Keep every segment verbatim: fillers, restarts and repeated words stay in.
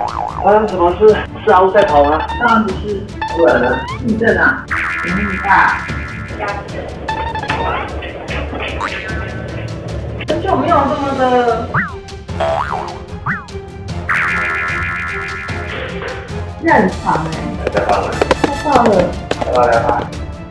发生什么事？是阿雾在跑吗？ 当然不是， 不然呢？ 地震啊！年龄大，很久没有这么的认长哎， 再放了， 太大了， 来吧来吧。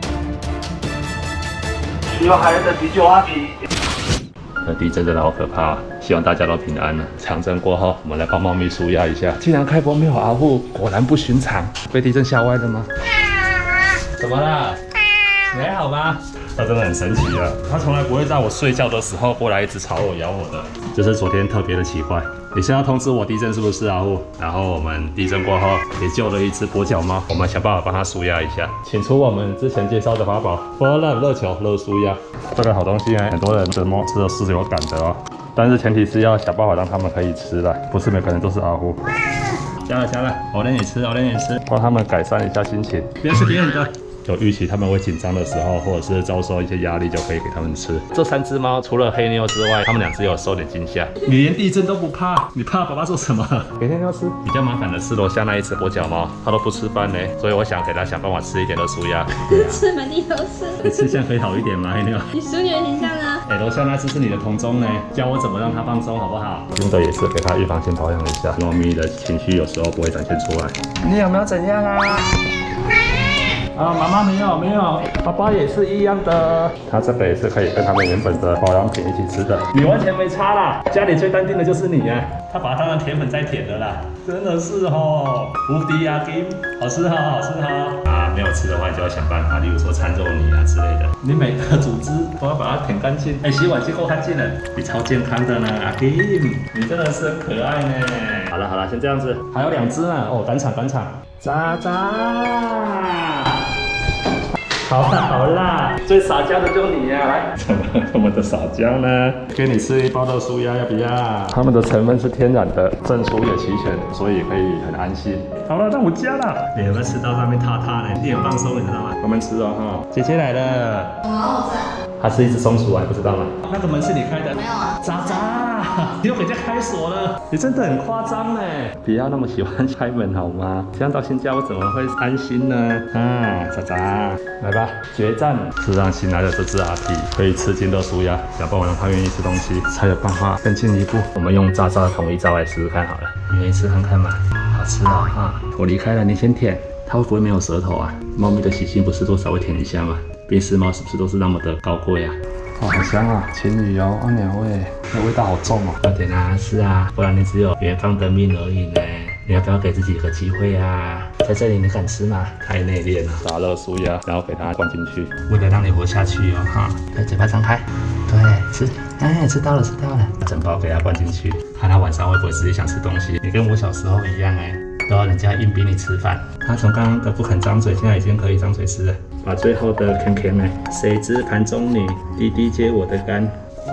需要孩子的急救阿皮。这地震真的好可怕啊！希望大家都平安了。长震过后，我们来帮猫咪舒压一下。竟然开播没有阿护，果然不寻常。被地震吓歪了吗？怎么了？你还好吗？它真的很神奇啊！它从来不会在我睡觉的时候过来一直吵我、咬我的，就是昨天特别的奇怪。你现在要通知我地震是不是阿护？然后我们地震过后也救了一只跛脚猫，我们想办法帮它舒压一下。请出我们之前介绍的法宝——波浪热球热舒压。这个好东西呢，很多人的猫吃的是有感的哦，但是前提是要想办法让它们可以吃的，不是每个人都是阿护。加了加了，我让你吃，我让你吃，帮他们改善一下心情。不要吃别人的。有预期他们会紧张的时候，或者是遭受一些压力，就可以给他们吃。这三只猫除了黑妞之外，它们两只有受点惊吓。你连地震都不怕，你怕爸爸做什么？给黑妞吃。比较麻烦的是楼下那一只跛脚猫，它都不吃饭呢，所以我想给它想办法吃一点的舒压。 吃满地都是。 你吃相可以好一点吗，黑妞？ 你淑女的形象呢？ 哎，楼下那只是你的同宗呢，教我怎么让它放松好不好？新的也是给它预防性保养一下，猫咪的情绪有时候不会展现出来。你有没有怎样啊？啊，妈妈没有没有，爸爸也是一样的。它这个也是可以跟他们原本的保养品一起吃的，你完全没差啦。家里最淡定的就是你啊，他把它当甜粉在舔的啦，真的是哦，无敌啊 ，Game， 好吃哈，好吃哈。啊，没有吃的话，你就要想办法，例如说掺肉泥啊之类的，你每个组织都要把它舔干净。哎，洗碗机够干净了，你超健康的呢，阿 Game， 你真的是很可爱呢。好了好了，先这样子，还有两只呢，哦，赶场赶场，渣渣。好啦好啦，最撒娇的就你呀、啊！来，怎么这么的撒娇呢？给你吃一包的舒压，要不要？它们的成分是天然的，证书也齐全，所以可以很安心。好了，让我加了。你有没有吃到上面塌塌呢？你很放松，你知道吗？慢慢吃哦哈。姐姐来了。 哦， 它是一只松鼠啊，你不知道吗？那个门是你开的？ 没有啊。 渣渣，你又给人家开锁了，你真的很夸张哎！不要那么喜欢开门好吗？这样到新家我怎么会安心呢？啊，渣渣，来吧，决战是让新来的这只阿皮可以吃进热舒压，想办法让它愿意吃东西，才有办法更进一步。我们用渣渣的同一招来试试看好了，你愿意吃看看吗？好吃哦哈！我离开了，你先舔。它会不会没有舌头啊？猫咪的习性不是都稍微舔一下吗？冰丝猫是不是都是那么的高贵啊？哦，好香啊！青鱼哦，阿鸟味，那味道好重哦。快点啊，是啊，不然你只有远方的命而已呢。你要不要给自己一个机会啊？在这里你敢吃吗？太内敛了。打热舒压，然后给它灌进去，为了让你活下去哦哈。对，嘴巴张开，对，吃，哎，吃到了，吃到了，整包给它灌进去，看它晚上会不会自己想吃东西。你跟我小时候一样哎。都要人家硬逼你吃饭，他从刚刚的不肯张嘴，现在已经可以张嘴吃了。把最后的啃啃呢，谁知盘中女，滴滴接我的肝。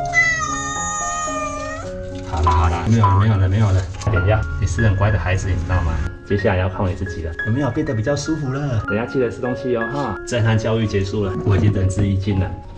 好啦好啦，没有了没有了没有了，快点要，你是很乖的孩子，你知道吗？接下来要靠你自己了，有没有变得比较舒服了？等下记得吃东西哦哈。震撼教育结束了，我已经仁至义尽了。